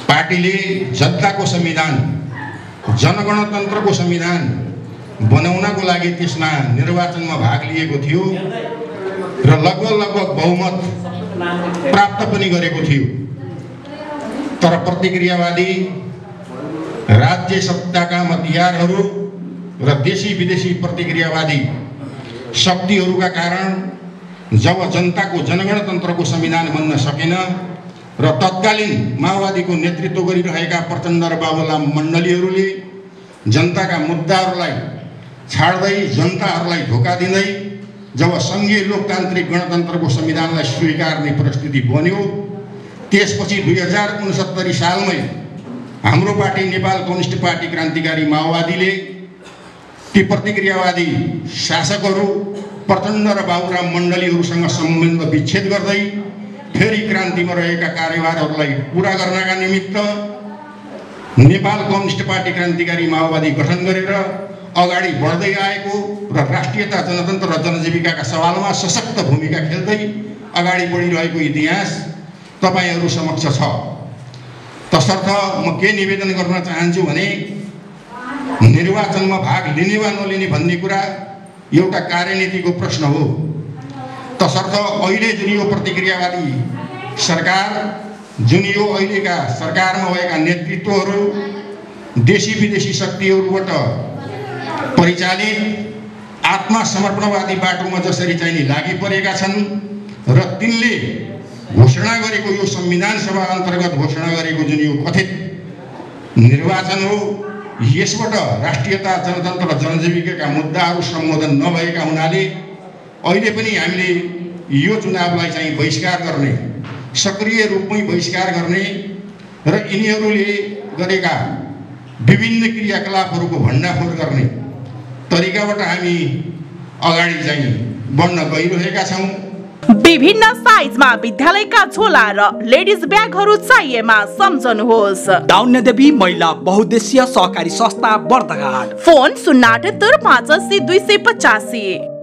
पार्टीले जनताको संविधान, जनगणतन्त्रको संविधान बनाउनको लागि त्यसमा निर्वाचनमा भाग लिएको थियो र लगभग बहुमत प्राप्त पनि गरेको थियो। तर प्रतिक्रियावादी राज्य सत्ताका हतियारहरू र देशी विदेशी प्रतिक्रियावादी शक्तिहरूका कारण जब जनताको जनगणतन्त्रको संविधान बन्न सकेन र तत्कालीन माओवादीको नेतृत्व गरिरहेका प्रचण्ड र बाबुलाल मण्डलीहरूले जनताका मुद्दाहरूलाई छाड्दै जनताहरूलाई धोका दिँदै जब संघीय लोकतान्त्रिक गणतन्त्रको संविधानलाई स्वीकार्ने परिस्थिति बन्यो, त्यसपछि 2069 सालमै हाम्रो पार्टी नेपाल कम्युनिस्ट पार्टी क्रान्तिकारी माओवादीले ती प्रतिक्रियावादी शासकहरू प्रचण्ड र बाबुराम मण्डलीहरूसँग सम्बन्ध विच्छेद गर्दै फेरि क्रान्तिमा रहेका कार्यभारहरूलाई पूरा गर्नका निमित्त नेपाल कम्युनिस्ट पार्टी क्रान्तिकारी माओवादी गठन गरेर अगाडि बढ्दै आएको र राष्ट्रियता, जनतन्त्र र जनजीविकाका सवालमा सशक्त भूमिका खेल्दै अगाडि बढिरहेको इतिहास तपाईहरू समक्ष छ। तसर्थ म के निवेदन गर्न चाहन्छु भने निर्वाचनमा भाग लिने वा नलिने भन्ने कुरा एउटा कार्यनीतिको प्रश्न हो। तसर्थ अहिले जुन यो प्रतिक्रियावादी सरकार, जुन यो अहिलेका सरकारमा भएका नेतृत्वहरू देशी विदेशी शक्तिहरूबाट परिचालित आत्मसमर्पणवादी बाटोमा जसरी चाहिँ लागि परेका छन् र तिनले घोषणा गरेको यो संविधान सभा अन्तर्गत घोषणा गरेको जुन यो कथित निर्वाचन हो, यसबाट राष्ट्रियता, जनतन्त्र र जनजीविकाका मुद्दाहरू सम्बोधन नभएका हुनाले अहिले पनि हामीले यो चुनावलाई चाहिँ बहिष्कार गर्ने, सक्रिय रूपमै बहिष्कार गर्ने र यिनीहरूले गरेका विभिन्न क्रियाकलापहरूको भण्डाफोड गर्ने तरिकाबाट हामी अगाडि चाहिँ बढ्न गइरहेका छौँ। विभिन्न साइजमा विद्यालयका झोला र लेडिज ब्यागहरू चाहिएमा सम्झनुहोस् दाउन्यदेवी महिला बहुद्देश्य सहकारी संस्था बर्दघाट। फोन 078 580 285।